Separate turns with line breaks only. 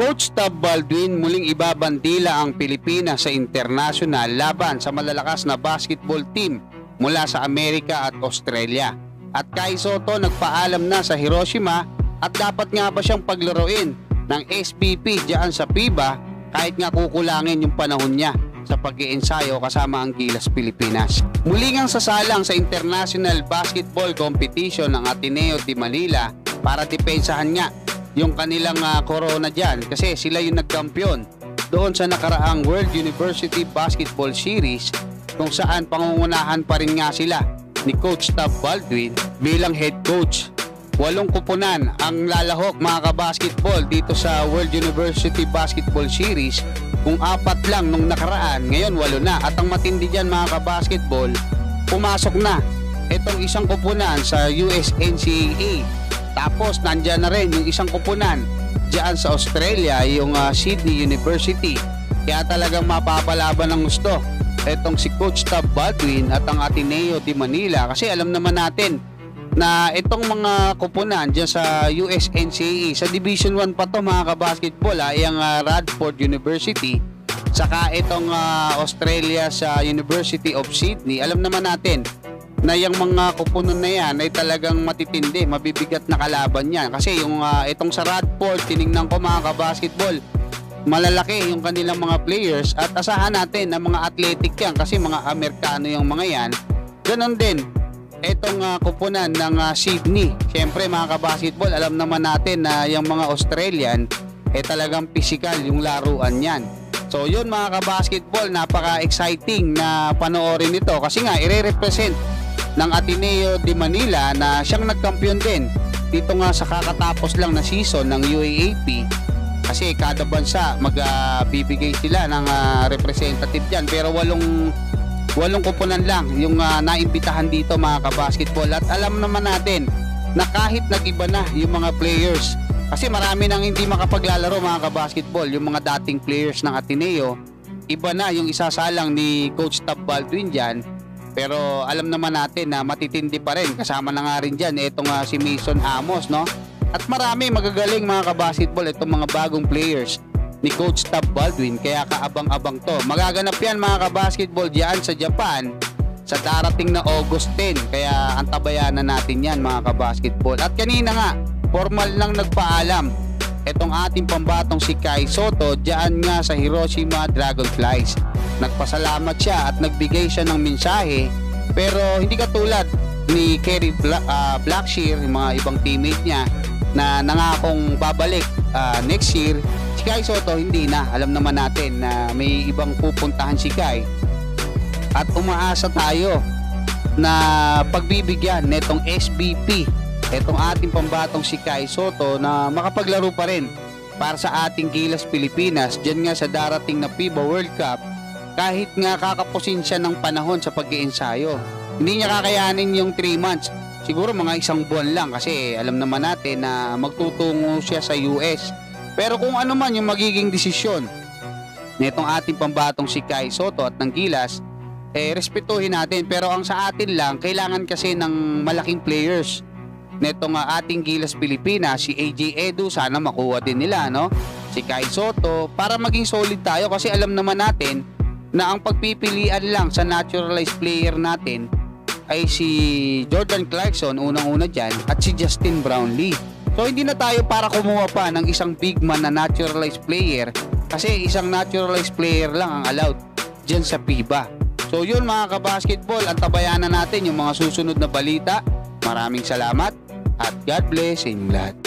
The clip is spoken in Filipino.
Coach Tab Baldwin muling ibabandila ang Pilipinas sa international laban sa malalakas na basketball team mula sa Amerika at Australia. At Kai Sotto nagpaalam na sa Hiroshima at dapat nga ba siyang paglaruin ng SBP diyan sa FIBA kahit nga kukulangin yung panahon niya sa pag-iensayo kasama ang Gilas Pilipinas. Muli ngang sasalang sa International Basketball Competition ng Ateneo de Manila para depensahan nga yung kanilang corona dyan kasi sila yung nagkampiyon doon sa nakaraang World University Basketball Series kung saan pangungunahan pa rin nga sila ni Coach Tab Baldwin bilang head coach. 8 kupunan ang lalahok mga kabasketball dito sa World University Basketball Series kung 4 lang nung nakaraan, ngayon 8 na. At ang matindi dyan mga kabasketball, pumasok na itong isang kupunan sa USNCAA. Tapos nandyan na rin yung isang kupunan dyan sa Australia, yung Sydney University. Kaya talagang mapapalaban ng gusto itong si Coach Tab Baldwin at ang Ateneo de Manila. Kasi alam naman natin na itong mga kupunan dyan sa USNCAA, sa Division 1 pa to mga kabasketball, yung Radford University, saka itong Australia sa University of Sydney. Alam naman natin na yung mga kupunan na yan ay talagang matitindi, mabibigat na kalaban yan. Kasi yung itong sa Radford, tinignan ko mga kabasketball, malalaki yung kanilang mga players at asahan natin na mga athletic yan kasi mga Amerikano yung mga yan. Ganon din itong kupunan ng Sydney. Siyempre mga kabasketball, alam naman natin na yung mga Australian talagang physical yung laruan yan. So yun mga kabasketball, napaka-exciting na panoorin ito kasi nga ire-represent ng Ateneo de Manila na siyang nagkampiyon din dito nga sa kakatapos lang na season ng UAAP kasi kada bansa magbibigay sila ng representative dyan, pero 8 kupunan lang yung naimbitahan dito mga kabasketball. At alam naman natin na kahit nag-iba na yung mga players, kasi marami nang hindi makapaglalaro mga kabasketball, yung mga dating players ng Ateneo, iba na yung isasalang ni Coach Tab Baldwin dyan. Pero alam naman natin na matitindi pa rin. Kasama na nga rin dyan itong si Mason Amos, no? At marami magagaling mga kabasketball itong mga bagong players ni Coach Tab Baldwin. Kaya kaabang-abang to. Magaganap yan mga kabasketball dyan sa Japan sa darating na August 10. Kaya antabayanan natin yan mga kabasketball. At kanina nga, formal lang nagpaalam itong ating pambatong si Kai Sotto dyan nga sa Hiroshima Dragonflies. Nagpasalamat siya at nagbigay siya ng mensahe, pero hindi katulad ni Kerry Blackshear, yung mga ibang teammate niya na nangakong babalik next year. Si Kai Sotto hindi na. Alam naman natin na may ibang pupuntahan si Kai at umaasa tayo na pagbibigyan netong SBP itong ating pambatong si Kai Sotto na makapaglaro pa rin para sa ating Gilas Pilipinas dyan nga sa darating na FIBA World Cup. Kahit nga kakapusin siya ng panahon sa pag-iensayo, hindi niya kakayanin yung 3 months. Siguro mga 1 buwan lang kasi alam naman natin na magtutungo siya sa US. Pero kung ano man yung magiging desisyon nitong ating pambatong si Kai Sotto at ng Gilas, respetuhin natin. Pero ang sa atin lang, kailangan kasi ng malaking players nitong ating Gilas Pilipinas. Si AJ Edu, sana makuha din nila, no? Si Kai Sotto, para maging solid tayo kasi alam naman natin na ang pagpipilian lang sa naturalized player natin ay si Jordan Clarkson unang-una dyan at si Justin Brownlee. So hindi na tayo para kumuha pa ng isang big man na naturalized player kasi isang naturalized player lang ang allowed dyan sa FIBA. So yun mga kabasketball, antabayanan natin yung mga susunod na balita. Maraming salamat at God bless sa inyong lahat.